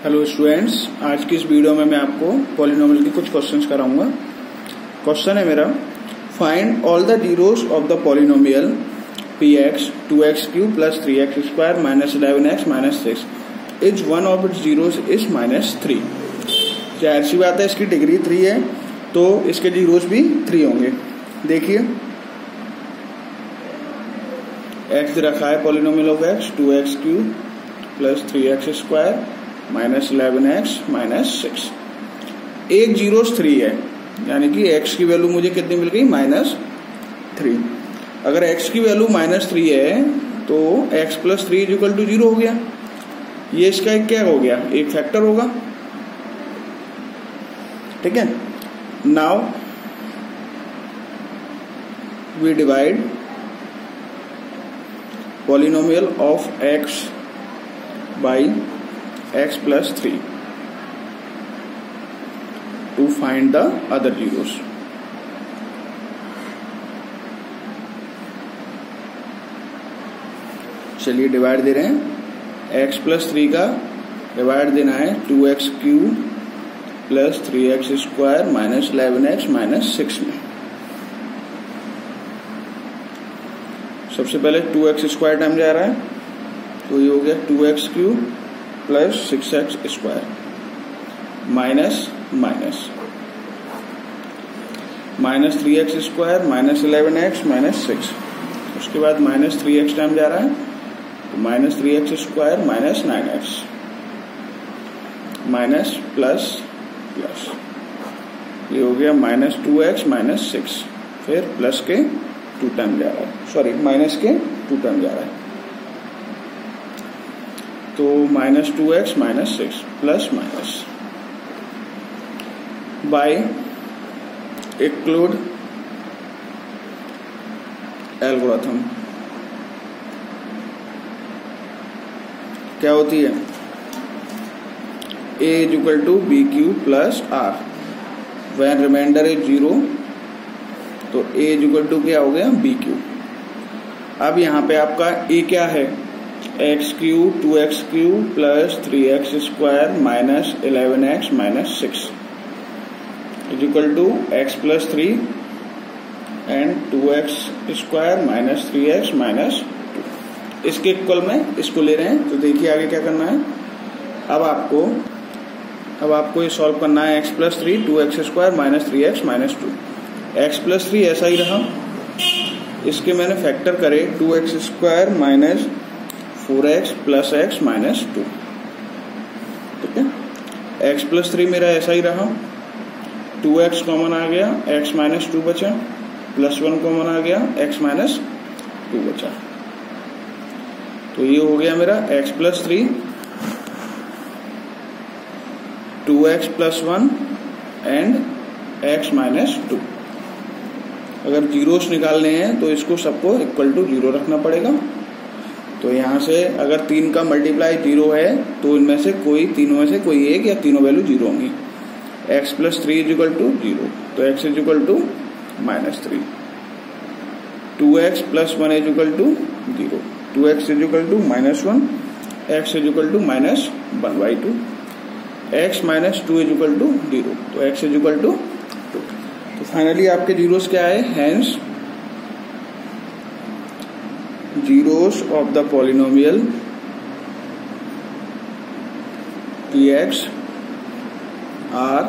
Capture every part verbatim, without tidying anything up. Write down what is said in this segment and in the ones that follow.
Hello students, आज की इस वीडियो में मैं आपको पॉलिनोमियल के कुछ क्वेश्चंस कराऊंगा। क्वेश्चन है मेरा, find all the zeros of the polynomial p x two x cube plus three x square minus eleven x minus six is one of its zeros is minus three. जाहिर सी बात है, इसकी degree three है तो इसके zeros भी three होंगे। देखिए, एक्स रखा है polynomial of x two x cube plus three x square minus eleven x minus six. एक जीरोस थ्री है, यानी कि एक्स की वैल्यू मुझे कितनी मिल गई? Minus three. अगर एक्स की वैल्यू माइनस थ्री है तो x plus three is equal to zero हो गया। ये इसका एक क्या हो गया? एक फैक्टर होगा। ठीक है। Now we divide polynomial of x by x plus three to find the other zeros. चलिए डिवाइड दे रहे हैं। x प्लस थ्री का डिवाइड देना है two x cube plus three x square minus eleven x minus six में। सबसे पहले टू एक्स स्क्वायर टाइम जा रहा है तो ये हो गया two x cube plus six x square minus minus minus three x square minus eleven x minus six. उसके बाद माइनस थ्री एक्स टाइम जा रहा है तो minus three x square minus nine x minus plus plus ये हो गया minus two x minus six. फिर प्लस के टू टाइम जा रहा है, सॉरी माइनस के टू टाइम जा रहा है तो minus two x minus six plus minus by Euclid algorithm. क्या होती है? A is equal to B Q plus R when remainder is zero तो ए इज इक्वल टू क्या हो गया? B Q. अब यहां पे आपका ए क्या है? X cube two x cube plus three x square minus eleven x minus six is equal to x plus three and two x square minus three x minus two. इसके equal में इसको ले रहे हैं तो देखिए आगे क्या करना है। अब आपको अब आपको ये सॉल्व करना है। X plus three two x square minus three x minus two. X plus three ऐसा ही रहा, इसके मैंने फैक्टर करे two x square minus four x plus x minus two. ठीक है। एक्स प्लस थ्री मेरा ऐसा ही रहा, टू एक्स कॉमन आ गया, एक्स माइनस टू बचा, प्लस वन कॉमन आ गया, एक्स माइनस टू बचा। तो ये हो गया मेरा x plus three two x plus one and x minus two. अगर जीरोस निकालने हैं तो इसको सबको इक्वल टू जीरो रखना पड़ेगा। तो यहां से अगर तीन का मल्टीप्लाई जीरो है तो इनमें से कोई तीनों में से कोई एक या तीनों वैल्यू जीरो होंगी। X plus three is equal to zero तो x is equal to minus three. Two x plus one is equal to zero, two x is equal to minus one, x is equal to minus one by two, x minus two is equal to zero तो x is equal to two. Two finally आपके zeros क्या है? Hence zeros of the polynomial px are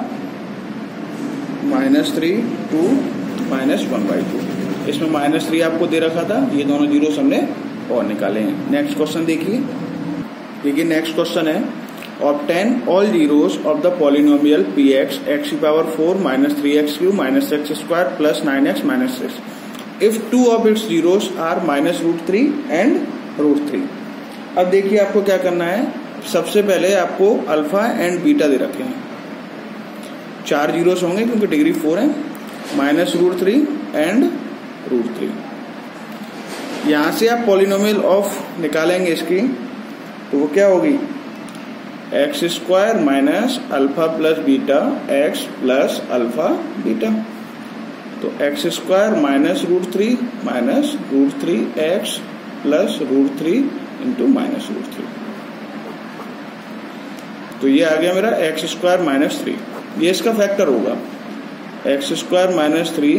minus three two minus one by two. इसमें minus three आपको दे रखा था, ये दोनों जीरो हमने और निकाले हैं। नेक्स्ट क्वेश्चन देखिए देखिए नेक्स्ट क्वेश्चन है, obtain all zeros of the polynomial p x x की power four minus three x cube minus x square plus nine x minus six if two of its zeros are minus root three and root three. अब देखिए आपको क्या करना है। सबसे पहले आपको अल्फा एंड बीटा दे रखे हैं, चार जीरोस होंगे क्योंकि डिग्री फोर है, minus root three and root three. यहां से आप पॉलिनोमियल ऑफ निकालेंगे इसकी तो वो क्या होगी? X square minus alpha plus beta x plus alpha beta. तो x square minus root three minus root three x plus root three into minus root three. तो ये आ गया मेरा एक्स स्क्वायर माइनस थ्री, ये इसका फैक्टर होगा। X square minus three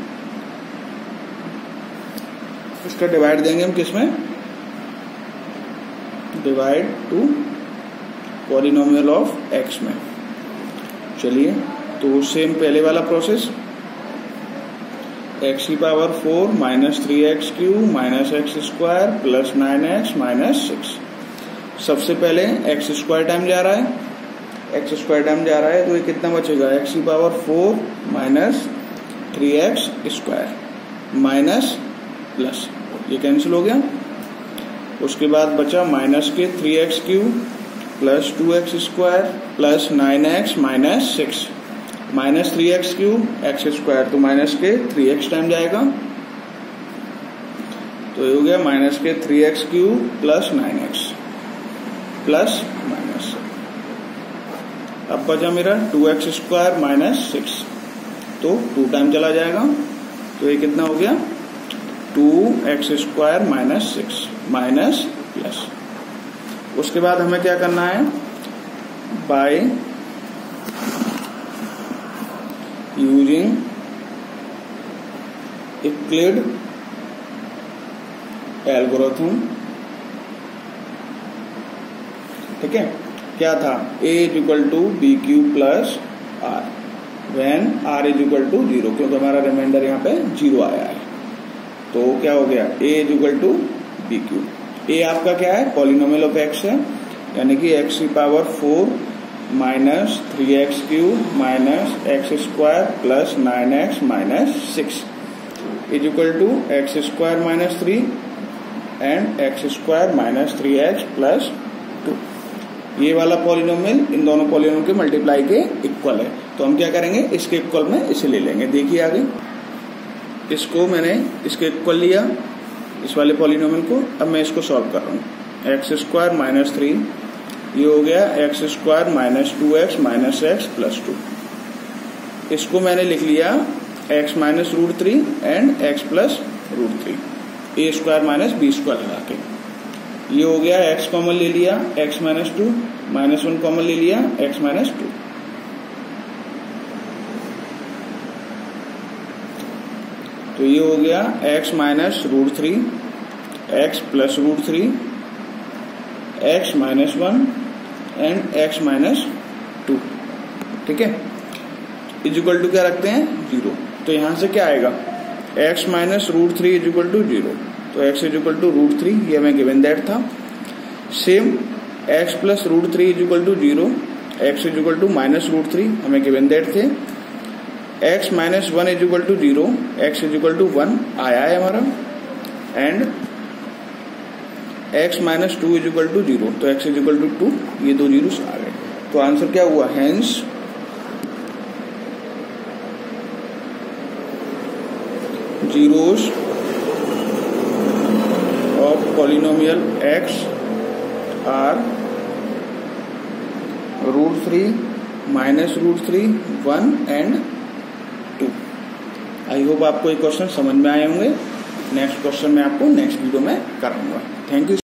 इसका divide देंगे हम किसमें, divide to polynomial of x में। चलिए तो सेम पहले वाला प्रोसेस, एक्स की power four minus three x cube minus x square plus nine x minus six. सबसे पहले एक्स स्क्वायर टाइम जा रहा है, एक्स स्क्वायर टाइम जा रहा है तो ये कितना बचेगा, एक्स की power four minus three x square minus plus, ये कैंसिल हो गया। उसके बाद बचा माइनस के three x cube plus two x square plus nine x minus six, minus three x cube x square तो माइनस के थ्री एक्स टाइम जाएगा, तो ये हो गया माइनस के three x cube plus nine x plus minus. अब बचा मेरा two x square minus six, तो टू टाइम चला जाएगा, तो ये कितना हो गया, two x square minus six minus plus. उसके बाद हमें क्या करना है, बाय यूजिंग यूक्लिड एल्गोरिथम, ठीक है, क्या था, a is equal to B Q plus R when R is equal to zero, क्योंकि हमारा रिमाइंडर यहाँ पे जीरो आया है, तो क्या हो गया, a is equal to B Q. A आपका क्या है, पॉलिनोमियल ऑफ एक्स है, यानी कि एक्स की power four minus three x cube minus x square plus nine x minus six is equal to x square minus three and x square minus three x plus two. ये वाला polynomial इन दोनों polynomial के multiply के equal है, तो हम क्या करेंगे, इसके इक्वल में इसे ले लेंगे। देखिए आगे, इसको मैंने इसके इक्वल लिया, इस वाले पॉलिनोमियल को, अब मैं इसको सॉल्व कर रहा हूँ। एक्स स्क्वायर माइनस थ्री, ये हो गया x square minus two x minus x plus two. इसको मैंने लिख लिया x minus root three and x plus root three, a square minus b square लगा के। ये हो गया एक्स कॉमन ले लिया, x minus two, minus one common ले लिया, एक्स माइनस टू। तो ये हो गया x minus root three, x plus root three, x minus one and x minus two, ठीक है, इज इक्वल टू क्या रखते हैं, जीरो। तो यहां से क्या आएगा, x minus root three is equal to zero, तो x is equal to root three, ये हमें गिवन दैट था। Same x plus root three is equal to zero, x is equal to minus root three हमें given that थे। x minus one is equal to zero, x is equal to one आया है हमारा, and x minus two is equal to zero, तो x is equal to two, ये दो zero आ गए। तो आंसर क्या हुआ, hence zeros of polynomial x are root three minus root three one and two। I hope आपको ये क्वेश्चन समझ में आए होंगे। नेक्स्ट क्वेश्चन मैं आपको नेक्स्ट वीडियो में कराऊंगा। Thank you.